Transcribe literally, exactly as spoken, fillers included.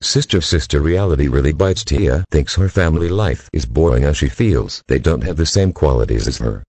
Sister sister reality really bites. Tia thinks her family life is boring as she feels they don't have the same qualities as her.